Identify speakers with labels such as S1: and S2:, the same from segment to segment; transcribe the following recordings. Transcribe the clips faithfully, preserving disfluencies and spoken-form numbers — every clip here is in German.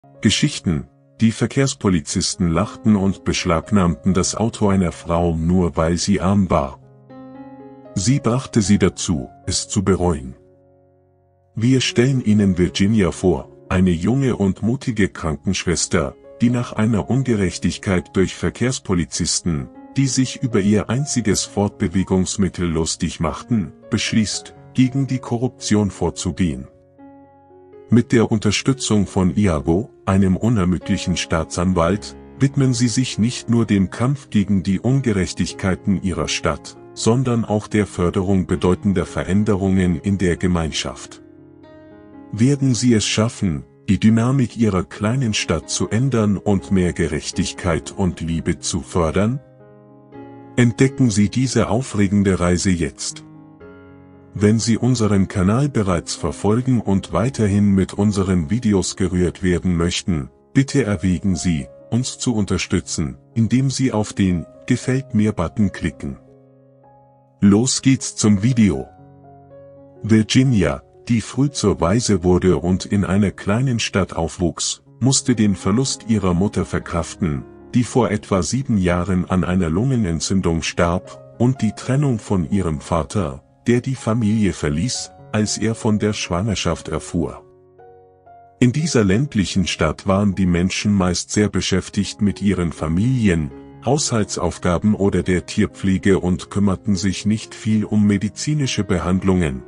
S1: Geschichten: Die Verkehrspolizisten lachten und beschlagnahmten das Auto einer Frau nur weil sie arm war. Sie brachte sie dazu, es zu bereuen. Wir stellen Ihnen Virginia vor, eine junge und mutige Krankenschwester, die nach einer Ungerechtigkeit durch Verkehrspolizisten, die sich über ihr einziges Fortbewegungsmittel lustig machten, beschließt, gegen die Korruption vorzugehen. Mit der Unterstützung von Iago, einem unermüdlichen Staatsanwalt, widmen sie sich nicht nur dem Kampf gegen die Ungerechtigkeiten ihrer Stadt, sondern auch der Förderung bedeutender Veränderungen in der Gemeinschaft. Werden sie es schaffen, die Dynamik ihrer kleinen Stadt zu ändern und mehr Gerechtigkeit und Liebe zu fördern? Entdecken Sie diese aufregende Reise jetzt. Wenn Sie unseren Kanal bereits verfolgen und weiterhin mit unseren Videos gerührt werden möchten, bitte erwägen Sie, uns zu unterstützen, indem Sie auf den Gefällt mir-Button klicken. Los geht's zum Video. Virginia, die früh zur Waise wurde und in einer kleinen Stadt aufwuchs, musste den Verlust ihrer Mutter verkraften, die vor etwa sieben Jahren an einer Lungenentzündung starb, und die Trennung von ihrem Vater, der die Familie verließ, als er von der Schwangerschaft erfuhr. In dieser ländlichen Stadt waren die Menschen meist sehr beschäftigt mit ihren Familien, Haushaltsaufgaben oder der Tierpflege und kümmerten sich nicht viel um medizinische Behandlungen.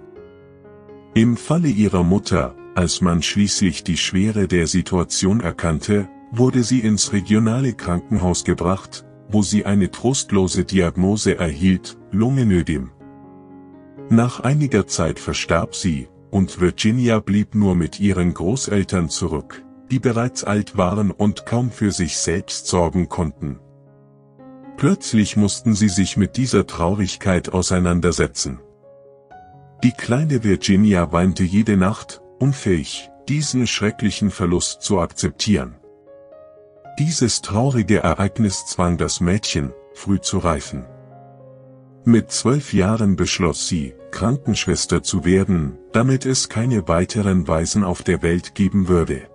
S1: Im Falle ihrer Mutter, als man schließlich die Schwere der Situation erkannte, wurde sie ins regionale Krankenhaus gebracht, wo sie eine trostlose Diagnose erhielt: Lungenödem. Nach einiger Zeit verstarb sie, und Virginia blieb nur mit ihren Großeltern zurück, die bereits alt waren und kaum für sich selbst sorgen konnten. Plötzlich mussten sie sich mit dieser Traurigkeit auseinandersetzen. Die kleine Virginia weinte jede Nacht, unfähig, diesen schrecklichen Verlust zu akzeptieren. Dieses traurige Ereignis zwang das Mädchen, früh zu reifen. Mit zwölf Jahren beschloss sie, Krankenschwester zu werden, damit es keine weiteren Waisen auf der Welt geben würde.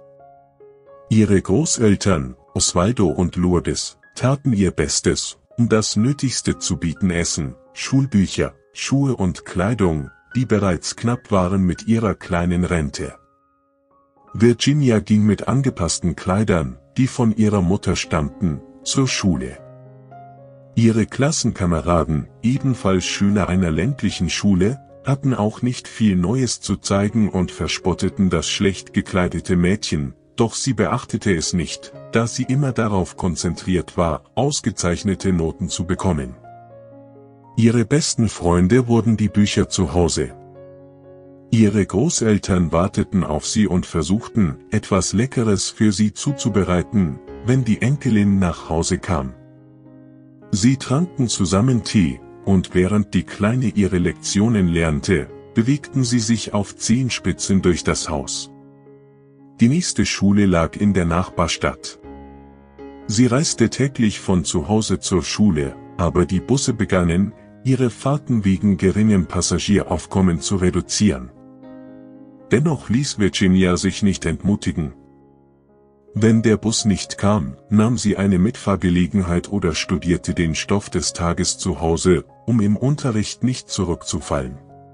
S1: Ihre Großeltern, Osvaldo und Lourdes, taten ihr Bestes, um das Nötigste zu bieten: Essen, Schulbücher, Schuhe und Kleidung, die bereits knapp waren mit ihrer kleinen Rente. Virginia ging mit angepassten Kleidern, die von ihrer Mutter stammten, zur Schule. Ihre Klassenkameraden, ebenfalls Schüler einer ländlichen Schule, hatten auch nicht viel Neues zu zeigen und verspotteten das schlecht gekleidete Mädchen, doch sie beachtete es nicht, da sie immer darauf konzentriert war, ausgezeichnete Noten zu bekommen. Ihre besten Freunde wurden die Bücher zu Hause. Ihre Großeltern warteten auf sie und versuchten, etwas Leckeres für sie zuzubereiten, wenn die Enkelin nach Hause kam. Sie tranken zusammen Tee, und während die Kleine ihre Lektionen lernte, bewegten sie sich auf Zehenspitzen durch das Haus. Die nächste Schule lag in der Nachbarstadt. Sie reiste täglich von zu Hause zur Schule, aber die Busse begannen, ihre Fahrten wegen geringem Passagieraufkommen zu reduzieren. Dennoch ließ Virginia sich nicht entmutigen. Wenn der Bus nicht kam, nahm sie eine Mitfahrgelegenheit oder studierte den Stoff des Tages zu Hause, um im Unterricht nicht zurückzufallen.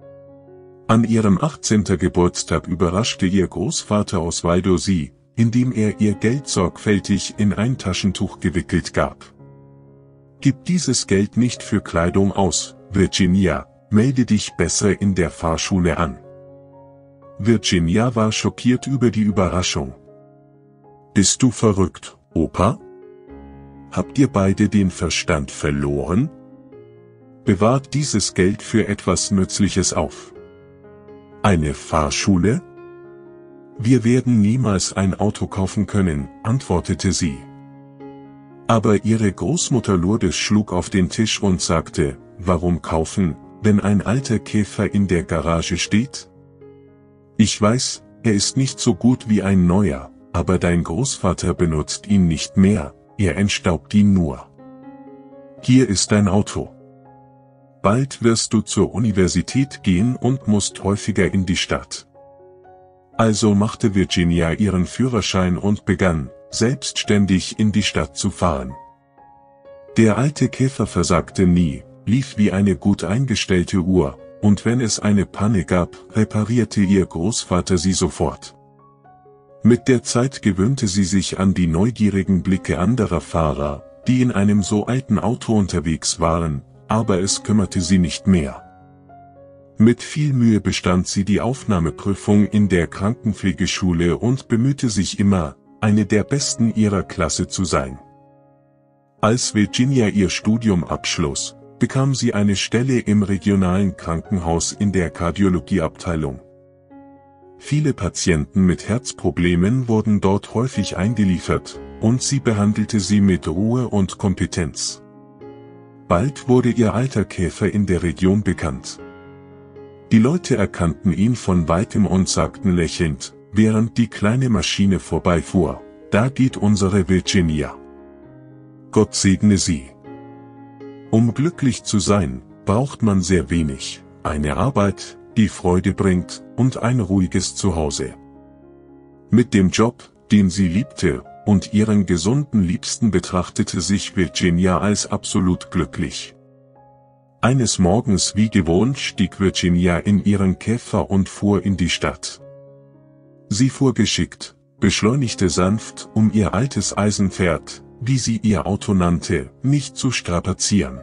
S1: An ihrem achtzehnten Geburtstag überraschte ihr Großvater Osvaldo sie, indem er ihr Geld sorgfältig in ein Taschentuch gewickelt gab. Gib dieses Geld nicht für Kleidung aus, Virginia, melde dich besser in der Fahrschule an. Virginia war schockiert über die Überraschung. Bist du verrückt, Opa? Habt ihr beide den Verstand verloren? Bewahrt dieses Geld für etwas Nützliches auf. Eine Fahrschule? Wir werden niemals ein Auto kaufen können, antwortete sie. Aber ihre Großmutter Lourdes schlug auf den Tisch und sagte: Warum kaufen, wenn ein alter Käfer in der Garage steht? Ich weiß, er ist nicht so gut wie ein neuer, aber dein Großvater benutzt ihn nicht mehr, er entstaubt ihn nur. Hier ist dein Auto. Bald wirst du zur Universität gehen und musst häufiger in die Stadt. Also machte Virginia ihren Führerschein und begann, selbstständig in die Stadt zu fahren. Der alte Käfer versagte nie, lief wie eine gut eingestellte Uhr, und wenn es eine Panne gab, reparierte ihr Großvater sie sofort. Mit der Zeit gewöhnte sie sich an die neugierigen Blicke anderer Fahrer, die in einem so alten Auto unterwegs waren, aber es kümmerte sie nicht mehr. Mit viel Mühe bestand sie die Aufnahmeprüfung in der Krankenpflegeschule und bemühte sich immer, eine der Besten ihrer Klasse zu sein. Als Virginia ihr Studium abschloss, bekam sie eine Stelle im regionalen Krankenhaus in der Kardiologieabteilung. Viele Patienten mit Herzproblemen wurden dort häufig eingeliefert, und sie behandelte sie mit Ruhe und Kompetenz. Bald wurde ihr alter Käfer in der Region bekannt. Die Leute erkannten ihn von weitem und sagten lächelnd, während die kleine Maschine vorbeifuhr: „Da geht unsere Virginia. Gott segne sie." Um glücklich zu sein, braucht man sehr wenig: eine Arbeit, die Freude bringt, und ein ruhiges Zuhause. Mit dem Job, den sie liebte, und ihren gesunden Liebsten betrachtete sich Virginia als absolut glücklich. Eines Morgens wie gewohnt stieg Virginia in ihren Käfer und fuhr in die Stadt. Sie fuhr geschickt, beschleunigte sanft, um ihr altes Eisenpferd, wie sie ihr Auto nannte, nicht zu strapazieren.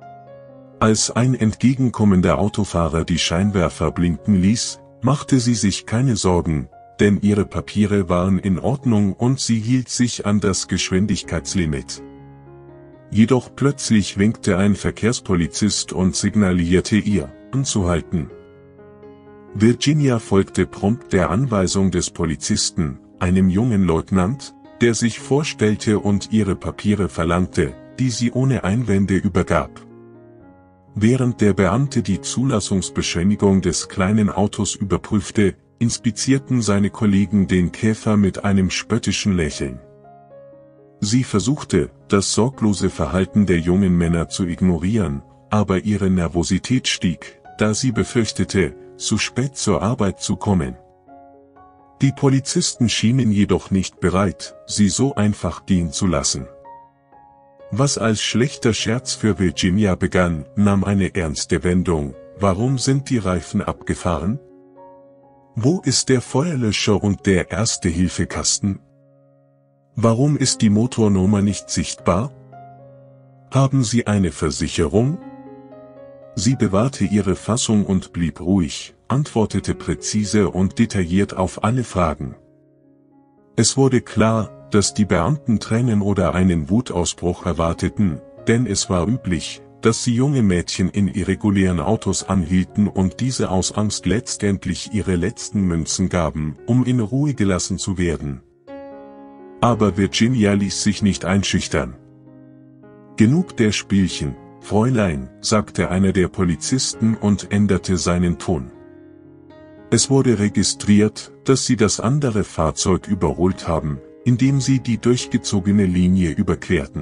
S1: Als ein entgegenkommender Autofahrer die Scheinwerfer blinken ließ, machte sie sich keine Sorgen, denn ihre Papiere waren in Ordnung und sie hielt sich an das Geschwindigkeitslimit. Jedoch plötzlich winkte ein Verkehrspolizist und signalisierte ihr, anzuhalten. Virginia folgte prompt der Anweisung des Polizisten, einem jungen Leutnant, der sich vorstellte und ihre Papiere verlangte, die sie ohne Einwände übergab. Während der Beamte die Zulassungsbescheinigung des kleinen Autos überprüfte, inspizierten seine Kollegen den Käfer mit einem spöttischen Lächeln. Sie versuchte, das sorglose Verhalten der jungen Männer zu ignorieren, aber ihre Nervosität stieg, da sie befürchtete, zu spät zur Arbeit zu kommen. Die Polizisten schienen jedoch nicht bereit, sie so einfach gehen zu lassen. Was als schlechter Scherz für Virginia begann, nahm eine ernste Wendung: Warum sind die Reifen abgefahren? Wo ist der Feuerlöscher und der Erste-Hilfe-Kasten? Warum ist die Motornummer nicht sichtbar? Haben Sie eine Versicherung? Sie bewahrte ihre Fassung und blieb ruhig, antwortete präzise und detailliert auf alle Fragen. Es wurde klar, dass die Beamten Tränen oder einen Wutausbruch erwarteten, denn es war üblich, dass sie junge Mädchen in irregulären Autos anhielten und diese aus Angst letztendlich ihre letzten Münzen gaben, um in Ruhe gelassen zu werden. Aber Virginia ließ sich nicht einschüchtern. „Genug der Spielchen, Fräulein", sagte einer der Polizisten und änderte seinen Ton. Es wurde registriert, dass sie das andere Fahrzeug überholt haben, indem sie die durchgezogene Linie überquerten.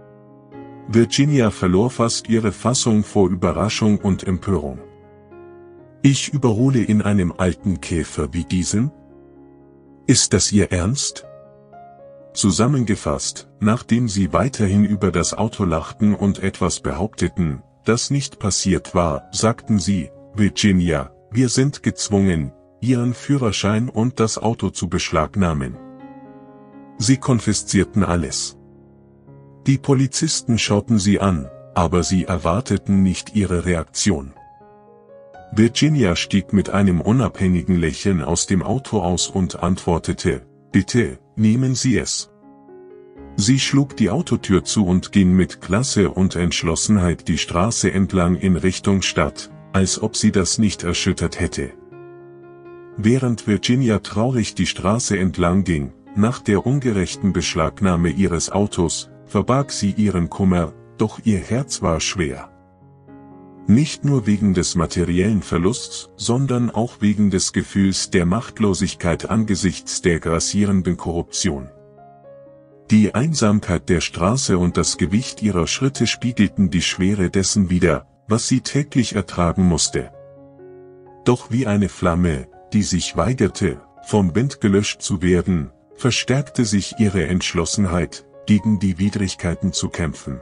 S1: Virginia verlor fast ihre Fassung vor Überraschung und Empörung. „Ich überhole in einem alten Käfer wie diesem? Ist das Ihr Ernst?" Zusammengefasst, nachdem sie weiterhin über das Auto lachten und etwas behaupteten, das nicht passiert war, sagten sie: „Virginia, wir sind gezwungen, Ihren Führerschein und das Auto zu beschlagnahmen." Sie konfiszierten alles. Die Polizisten schauten sie an, aber sie erwarteten nicht ihre Reaktion. Virginia stieg mit einem unabhängigen Lächeln aus dem Auto aus und antwortete: „Bitte, nehmen Sie es." Sie schlug die Autotür zu und ging mit Klasse und Entschlossenheit die Straße entlang in Richtung Stadt, als ob sie das nicht erschüttert hätte. Während Virginia traurig die Straße entlang ging, nach der ungerechten Beschlagnahme ihres Autos, verbarg sie ihren Kummer, doch ihr Herz war schwer. Nicht nur wegen des materiellen Verlusts, sondern auch wegen des Gefühls der Machtlosigkeit angesichts der grassierenden Korruption. Die Einsamkeit der Straße und das Gewicht ihrer Schritte spiegelten die Schwere dessen wider, was sie täglich ertragen musste. Doch wie eine Flamme, die sich weigerte, vom Wind gelöscht zu werden, verstärkte sich ihre Entschlossenheit, gegen die Widrigkeiten zu kämpfen.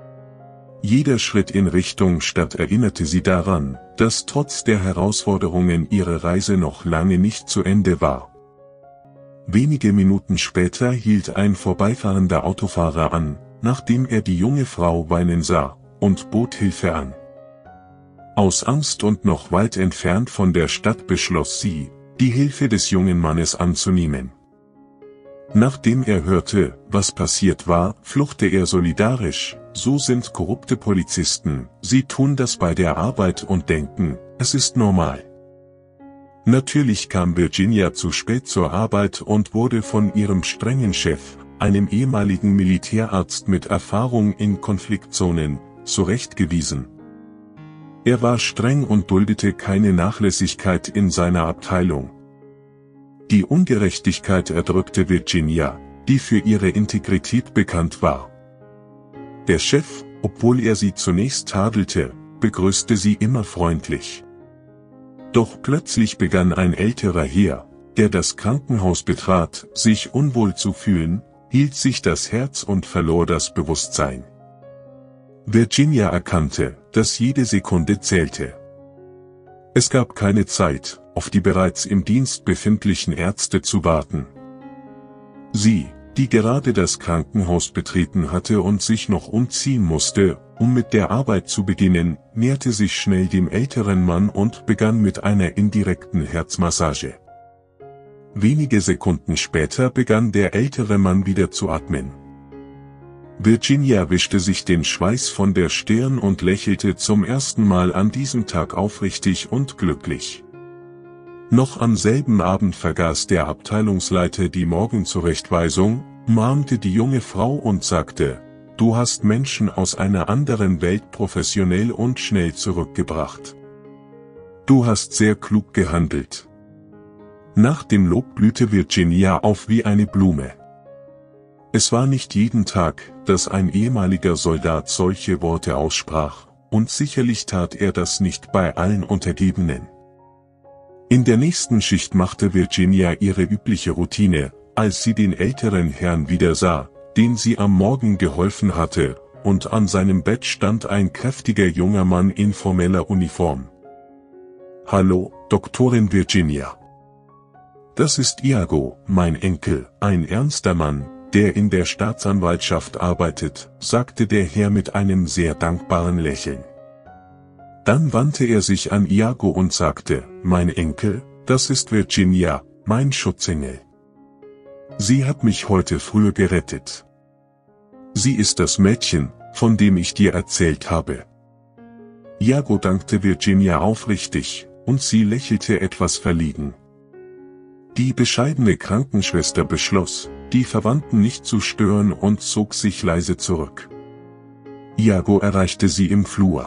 S1: Jeder Schritt in Richtung Stadt erinnerte sie daran, dass trotz der Herausforderungen ihre Reise noch lange nicht zu Ende war. Wenige Minuten später hielt ein vorbeifahrender Autofahrer an, nachdem er die junge Frau weinen sah, und bot Hilfe an. Aus Angst und noch weit entfernt von der Stadt beschloss sie, die Hilfe des jungen Mannes anzunehmen. Nachdem er hörte, was passiert war, fluchte er solidarisch: So sind korrupte Polizisten, sie tun das bei der Arbeit und denken, es ist normal. Natürlich kam Virginia zu spät zur Arbeit und wurde von ihrem strengen Chef, einem ehemaligen Militärarzt mit Erfahrung in Konfliktzonen, zurechtgewiesen. Er war streng und duldete keine Nachlässigkeit in seiner Abteilung. Die Ungerechtigkeit erdrückte Virginia, die für ihre Integrität bekannt war. Der Chef, obwohl er sie zunächst tadelte, begrüßte sie immer freundlich. Doch plötzlich begann ein älterer Herr, der das Krankenhaus betrat, sich unwohl zu fühlen, hielt sich das Herz und verlor das Bewusstsein. Virginia erkannte, dass jede Sekunde zählte. Es gab keine Zeit, auf die bereits im Dienst befindlichen Ärzte zu warten. Sie, die gerade das Krankenhaus betreten hatte und sich noch umziehen musste, um mit der Arbeit zu beginnen, näherte sich schnell dem älteren Mann und begann mit einer indirekten Herzmassage. Wenige Sekunden später begann der ältere Mann wieder zu atmen. Virginia wischte sich den Schweiß von der Stirn und lächelte zum ersten Mal an diesem Tag aufrichtig und glücklich. Noch am selben Abend vergaß der Abteilungsleiter die Morgenzurechtweisung, mahnte die junge Frau und sagte: Du hast Menschen aus einer anderen Welt professionell und schnell zurückgebracht. Du hast sehr klug gehandelt. Nach dem Lob blühte Virginia auf wie eine Blume. Es war nicht jeden Tag, dass ein ehemaliger Soldat solche Worte aussprach, und sicherlich tat er das nicht bei allen Untergebenen. In der nächsten Schicht machte Virginia ihre übliche Routine, als sie den älteren Herrn wieder sah, den sie am Morgen geholfen hatte, und an seinem Bett stand ein kräftiger junger Mann in formeller Uniform. »Hallo, Doktorin Virginia. Das ist Iago, mein Enkel, ein ernster Mann, der in der Staatsanwaltschaft arbeitet«, sagte der Herr mit einem sehr dankbaren Lächeln. Dann wandte er sich an Iago und sagte: Mein Enkel, das ist Virginia, mein Schutzengel. Sie hat mich heute früh gerettet. Sie ist das Mädchen, von dem ich dir erzählt habe. Iago dankte Virginia aufrichtig, und sie lächelte etwas verlegen. Die bescheidene Krankenschwester beschloss, die Verwandten nicht zu stören, und zog sich leise zurück. Iago erreichte sie im Flur.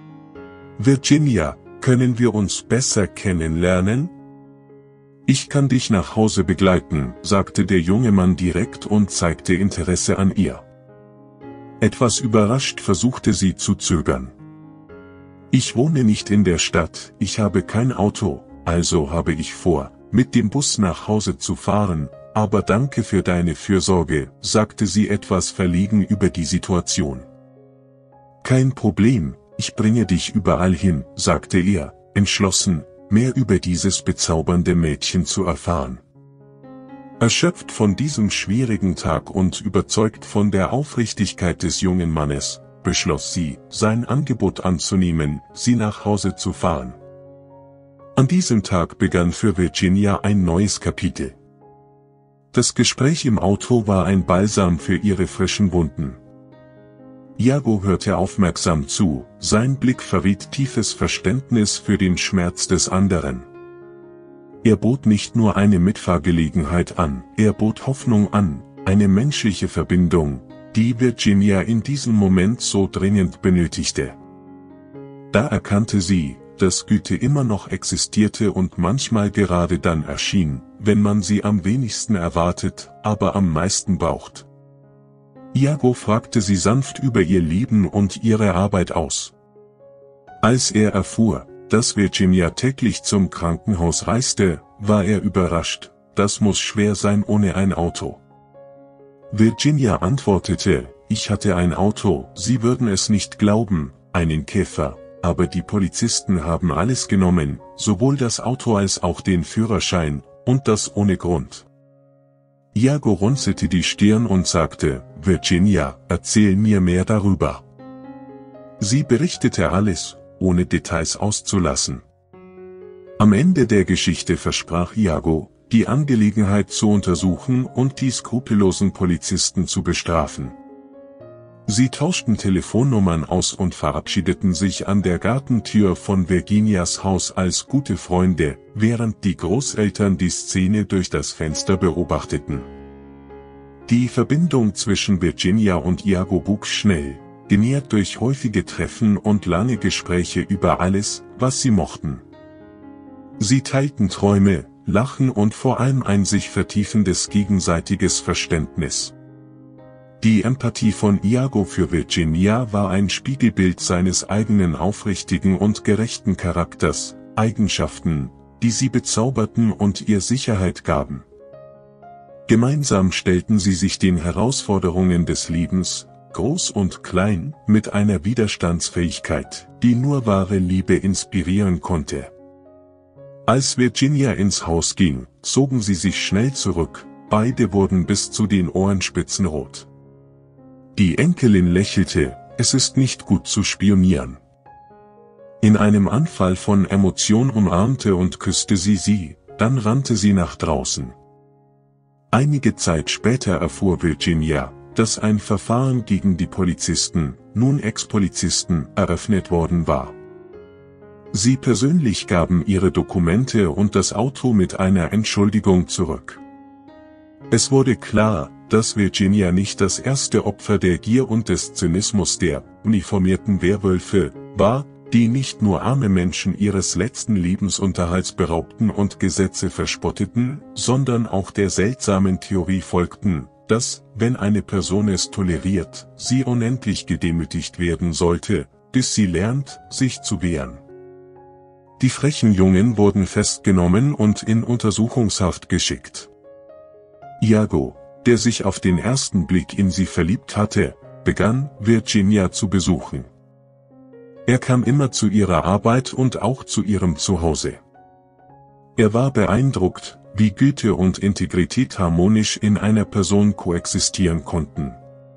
S1: »Virginia, können wir uns besser kennenlernen? Ich kann dich nach Hause begleiten«, sagte der junge Mann direkt und zeigte Interesse an ihr. Etwas überrascht versuchte sie zu zögern. »Ich wohne nicht in der Stadt, ich habe kein Auto, also habe ich vor, mit dem Bus nach Hause zu fahren, aber danke für deine Fürsorge«, sagte sie etwas verlegen über die Situation. »Kein Problem, ich bringe dich überall hin«, sagte er, entschlossen, mehr über dieses bezaubernde Mädchen zu erfahren. Erschöpft von diesem schwierigen Tag und überzeugt von der Aufrichtigkeit des jungen Mannes, beschloss sie, sein Angebot anzunehmen, sie nach Hause zu fahren. An diesem Tag begann für Virginia ein neues Kapitel. Das Gespräch im Auto war ein Balsam für ihre frischen Wunden. Iago hörte aufmerksam zu, sein Blick verriet tiefes Verständnis für den Schmerz des anderen. Er bot nicht nur eine Mitfahrgelegenheit an, er bot Hoffnung an, eine menschliche Verbindung, die Virginia in diesem Moment so dringend benötigte. Da erkannte sie, dass Güte immer noch existierte und manchmal gerade dann erschien, wenn man sie am wenigsten erwartet, aber am meisten braucht. Iago fragte sie sanft über ihr Leben und ihre Arbeit aus. Als er erfuhr, dass Virginia täglich zum Krankenhaus reiste, war er überrascht, das muss schwer sein ohne ein Auto. Virginia antwortete, ich hatte ein Auto, Sie würden es nicht glauben, einen Käfer, aber die Polizisten haben alles genommen, sowohl das Auto als auch den Führerschein, und das ohne Grund. Iago runzelte die Stirn und sagte, Virginia, erzähl mir mehr darüber. Sie berichtete alles, ohne Details auszulassen. Am Ende der Geschichte versprach Iago, die Angelegenheit zu untersuchen und die skrupellosen Polizisten zu bestrafen. Sie tauschten Telefonnummern aus und verabschiedeten sich an der Gartentür von Virginias Haus als gute Freunde, während die Großeltern die Szene durch das Fenster beobachteten. Die Verbindung zwischen Virginia und Iago wuchs schnell, genährt durch häufige Treffen und lange Gespräche über alles, was sie mochten. Sie teilten Träume, Lachen und vor allem ein sich vertiefendes gegenseitiges Verständnis. Die Empathie von Iago für Virginia war ein Spiegelbild seines eigenen aufrichtigen und gerechten Charakters, Eigenschaften, die sie bezauberten und ihr Sicherheit gaben. Gemeinsam stellten sie sich den Herausforderungen des Lebens, groß und klein, mit einer Widerstandsfähigkeit, die nur wahre Liebe inspirieren konnte. Als Virginia ins Haus ging, zogen sie sich schnell zurück, beide wurden bis zu den Ohrenspitzen rot. Die Enkelin lächelte, es ist nicht gut zu spionieren. In einem Anfall von Emotion umarmte und küsste sie sie, dann rannte sie nach draußen. Einige Zeit später erfuhr Virginia, dass ein Verfahren gegen die Polizisten, nun Ex-Polizisten, eröffnet worden war. Sie persönlich gaben ihre Dokumente und das Auto mit einer Entschuldigung zurück. Es wurde klar, dass Virginia nicht das erste Opfer der Gier und des Zynismus der uniformierten Werwölfe war, die nicht nur arme Menschen ihres letzten Lebensunterhalts beraubten und Gesetze verspotteten, sondern auch der seltsamen Theorie folgten, dass, wenn eine Person es toleriert, sie unendlich gedemütigt werden sollte, bis sie lernt, sich zu wehren. Die frechen Jungen wurden festgenommen und in Untersuchungshaft geschickt. Iago, der sich auf den ersten Blick in sie verliebt hatte, begann, Virginia zu besuchen. Er kam immer zu ihrer Arbeit und auch zu ihrem Zuhause. Er war beeindruckt, wie Güte und Integrität harmonisch in einer Person koexistieren konnten.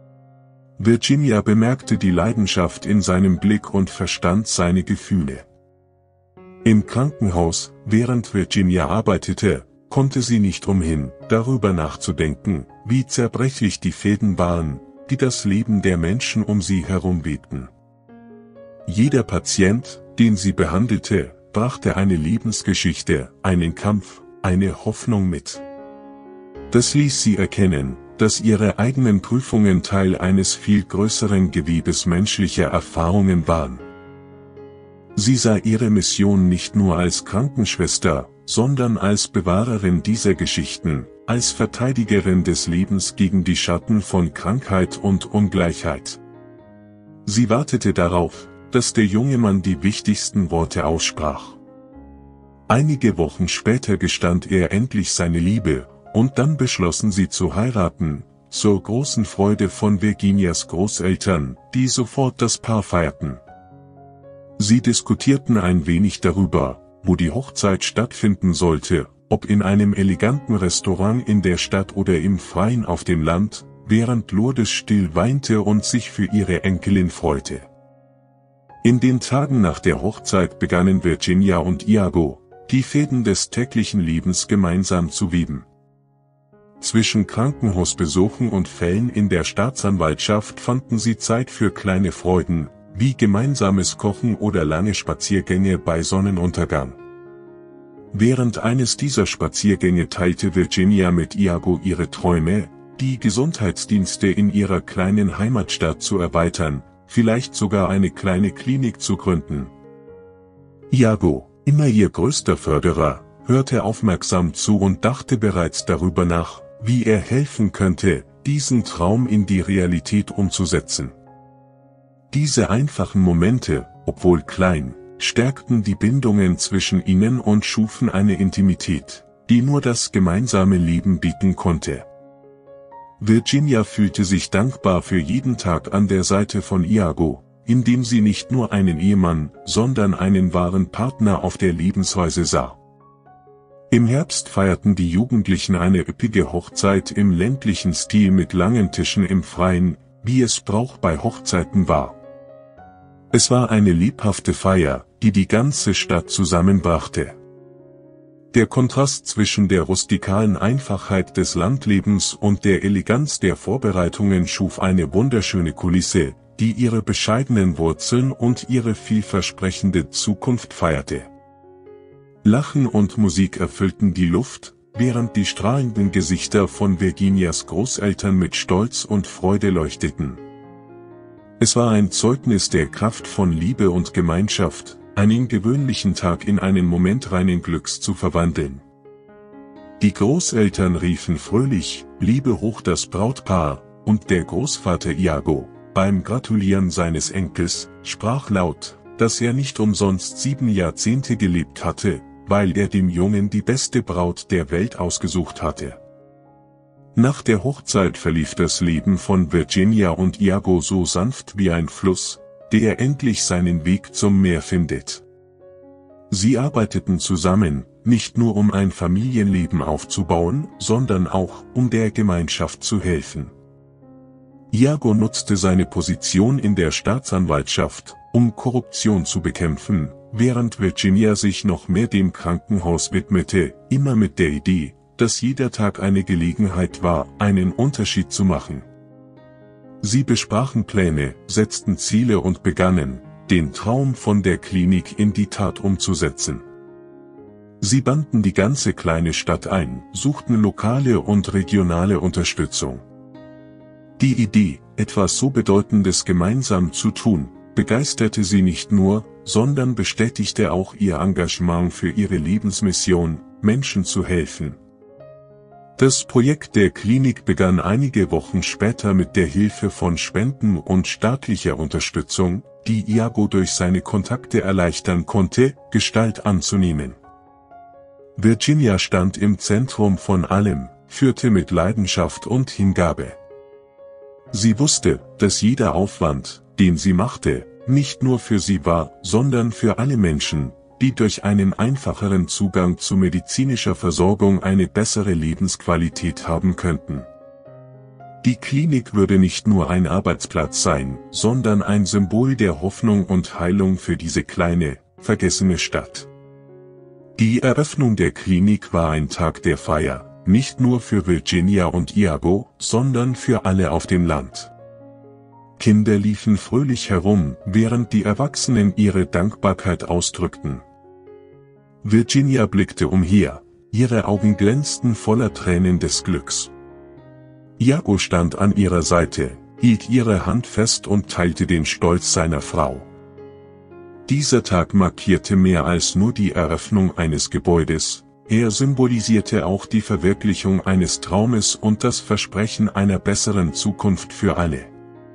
S1: Virginia bemerkte die Leidenschaft in seinem Blick und verstand seine Gefühle. Im Krankenhaus, während Virginia arbeitete, konnte sie nicht umhin, darüber nachzudenken, wie zerbrechlich die Fäden waren, die das Leben der Menschen um sie herum webten. Jeder Patient, den sie behandelte, brachte eine Lebensgeschichte, einen Kampf, eine Hoffnung mit. Das ließ sie erkennen, dass ihre eigenen Prüfungen Teil eines viel größeren Gewebes menschlicher Erfahrungen waren. Sie sah ihre Mission nicht nur als Krankenschwester, sondern als Bewahrerin dieser Geschichten, als Verteidigerin des Lebens gegen die Schatten von Krankheit und Ungleichheit. Sie wartete darauf, dass der junge Mann die wichtigsten Worte aussprach. Einige Wochen später gestand er endlich seine Liebe, und dann beschlossen sie zu heiraten, zur großen Freude von Virginias Großeltern, die sofort das Paar feierten. Sie diskutierten ein wenig darüber, wo die Hochzeit stattfinden sollte, ob in einem eleganten Restaurant in der Stadt oder im Freien auf dem Land, während Lourdes still weinte und sich für ihre Enkelin freute. In den Tagen nach der Hochzeit begannen Virginia und Iago, die Fäden des täglichen Lebens gemeinsam zu weben. Zwischen Krankenhausbesuchen und Fällen in der Staatsanwaltschaft fanden sie Zeit für kleine Freuden, wie gemeinsames Kochen oder lange Spaziergänge bei Sonnenuntergang. Während eines dieser Spaziergänge teilte Virginia mit Iago ihre Träume, die Gesundheitsdienste in ihrer kleinen Heimatstadt zu erweitern, vielleicht sogar eine kleine Klinik zu gründen. Iago, immer ihr größter Förderer, hörte aufmerksam zu und dachte bereits darüber nach, wie er helfen könnte, diesen Traum in die Realität umzusetzen. Diese einfachen Momente, obwohl klein, stärkten die Bindungen zwischen ihnen und schufen eine Intimität, die nur das gemeinsame Leben bieten konnte. Virginia fühlte sich dankbar für jeden Tag an der Seite von Iago, in dem sie nicht nur einen Ehemann, sondern einen wahren Partner auf der Lebensreise sah. Im Herbst feierten die Jugendlichen eine üppige Hochzeit im ländlichen Stil mit langen Tischen im Freien, wie es Brauch bei Hochzeiten war. Es war eine lebhafte Feier, die die ganze Stadt zusammenbrachte. Der Kontrast zwischen der rustikalen Einfachheit des Landlebens und der Eleganz der Vorbereitungen schuf eine wunderschöne Kulisse, die ihre bescheidenen Wurzeln und ihre vielversprechende Zukunft feierte. Lachen und Musik erfüllten die Luft, während die strahlenden Gesichter von Virginias Großeltern mit Stolz und Freude leuchteten. Es war ein Zeugnis der Kraft von Liebe und Gemeinschaft, einen gewöhnlichen Tag in einen Moment reinen Glücks zu verwandeln. Die Großeltern riefen fröhlich, Liebe hoch das Brautpaar, und der Großvater Iago, beim Gratulieren seines Enkels, sprach laut, dass er nicht umsonst sieben Jahrzehnte gelebt hatte, weil er dem Jungen die beste Braut der Welt ausgesucht hatte. Nach der Hochzeit verlief das Leben von Virginia und Iago so sanft wie ein Fluss, der endlich seinen Weg zum Meer findet. Sie arbeiteten zusammen, nicht nur um ein Familienleben aufzubauen, sondern auch, um der Gemeinschaft zu helfen. Iago nutzte seine Position in der Staatsanwaltschaft, um Korruption zu bekämpfen, während Virginia sich noch mehr dem Krankenhaus widmete, immer mit der Idee, dass jeder Tag eine Gelegenheit war, einen Unterschied zu machen. Sie besprachen Pläne, setzten Ziele und begannen, den Traum von der Klinik in die Tat umzusetzen. Sie banden die ganze kleine Stadt ein, suchten lokale und regionale Unterstützung. Die Idee, etwas so Bedeutendes gemeinsam zu tun, begeisterte sie nicht nur, sondern bestätigte auch ihr Engagement für ihre Lebensmission, Menschen zu helfen. Das Projekt der Klinik begann einige Wochen später mit der Hilfe von Spenden und staatlicher Unterstützung, die Iago durch seine Kontakte erleichtern konnte, Gestalt anzunehmen. Virginia stand im Zentrum von allem, führte mit Leidenschaft und Hingabe. Sie wusste, dass jeder Aufwand, den sie machte, nicht nur für sie war, sondern für alle Menschen, die durch einen einfacheren Zugang zu medizinischer Versorgung eine bessere Lebensqualität haben könnten. Die Klinik würde nicht nur ein Arbeitsplatz sein, sondern ein Symbol der Hoffnung und Heilung für diese kleine, vergessene Stadt. Die Eröffnung der Klinik war ein Tag der Feier, nicht nur für Virginia und Iago, sondern für alle auf dem Land. Kinder liefen fröhlich herum, während die Erwachsenen ihre Dankbarkeit ausdrückten. Virginia blickte umher, ihre Augen glänzten voller Tränen des Glücks. Iago stand an ihrer Seite, hielt ihre Hand fest und teilte den Stolz seiner Frau. Dieser Tag markierte mehr als nur die Eröffnung eines Gebäudes, er symbolisierte auch die Verwirklichung eines Traumes und das Versprechen einer besseren Zukunft für alle.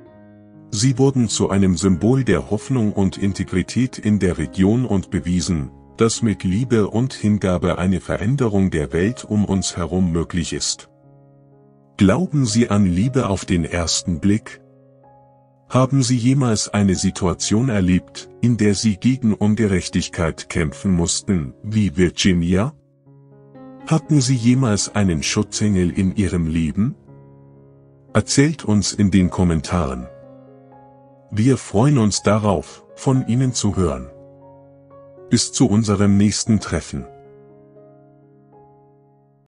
S1: Sie wurden zu einem Symbol der Hoffnung und Integrität in der Region und bewiesen, dass mit Liebe und Hingabe eine Veränderung der Welt um uns herum möglich ist. Glauben Sie an Liebe auf den ersten Blick? Haben Sie jemals eine Situation erlebt, in der Sie gegen Ungerechtigkeit kämpfen mussten, wie Virginia? Hatten Sie jemals einen Schutzengel in Ihrem Leben? Erzählt uns in den Kommentaren. Wir freuen uns darauf, von Ihnen zu hören. Bis zu unserem nächsten Treffen.